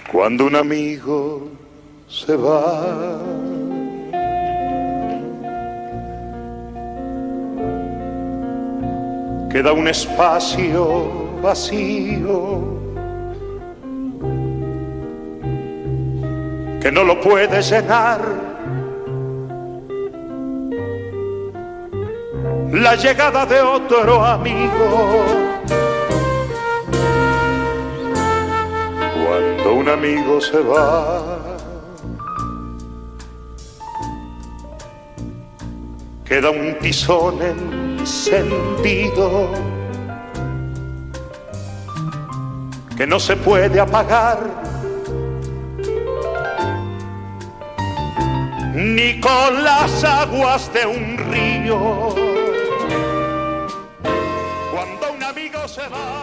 Cuando un amigo se va, queda un espacio vacío que no lo puede llenar la llegada de otro amigo. Cuando un amigo se va, queda un tizón encendido que no se puede apagar ni con las aguas de un río. Cuando un amigo se va,